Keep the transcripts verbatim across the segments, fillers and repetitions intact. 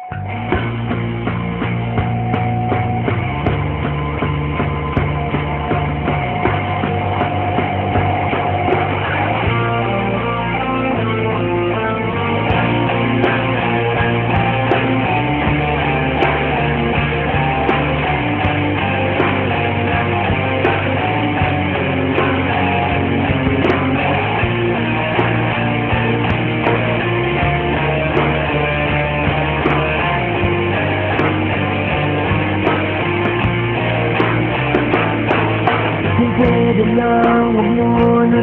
Pwede lang huwag mo na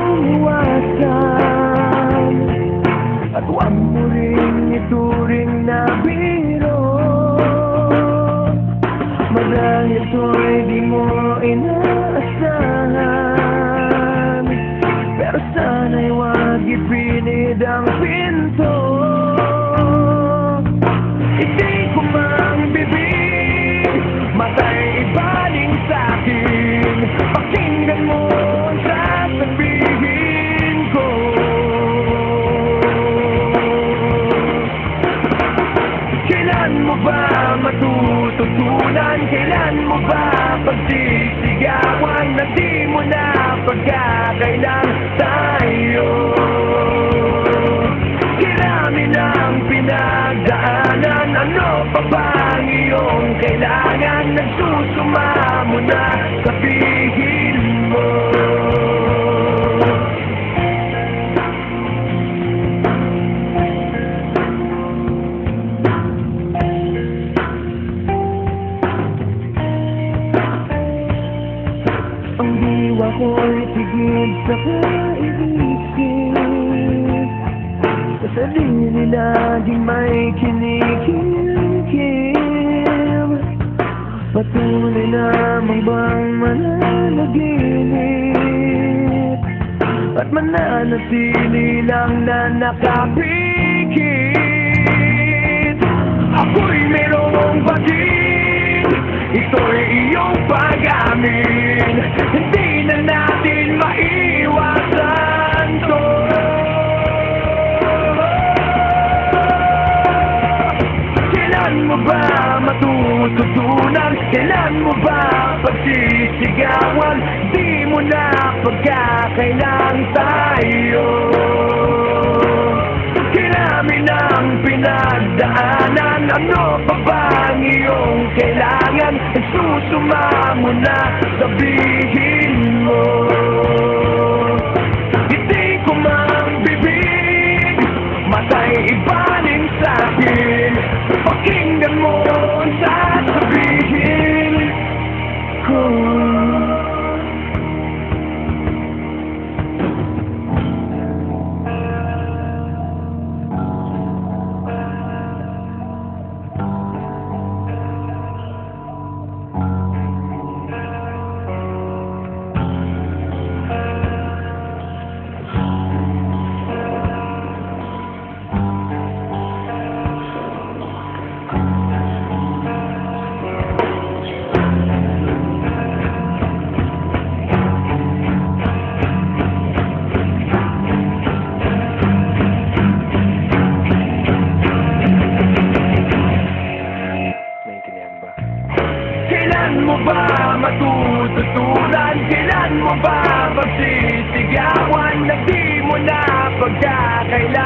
tumiwasan, at huwag mo rin ituring na biro. Marahil ito'y di mo inaasahan, pero sana'y huwag ipinid ang pinto. Hindi ko mang bibig, matay ibaling sa'kin. Pakinggan mo ang sasabihin ko. Kailan mo ba matututunan? Kailan mo ba pagsisigawan na di mo na pagkakailan tayo? Kirami ng pinagdaanan, ano pa bang iyong kailangan? Nagsusuma mo na, sabihin mo. Ang diwa ko'y tigid sa kaisip, sa sarili laging may kinikimkim. Patuloy lamang bang mananaginip at mananatili lang na nakapikit? Ako'y merong baging, ito'y iyong pag-amin. Hindi na natin maiwasan to. Kailan mo ba matututunan? Kailan mo ba pagsisigawan? Di mo na pagkakailan tayo. Kirami ng pinagdaanan, ano pa bang iyong kailangan? Susuma mo na, sabihin mo. Hindi ko mang bibig, matay ibaling sa'kin. Pakinggan mo ang sasabihin ko. Kailan mo ba matututunan? Kailan mo ba magsisigawan na di mo na pagkakailan?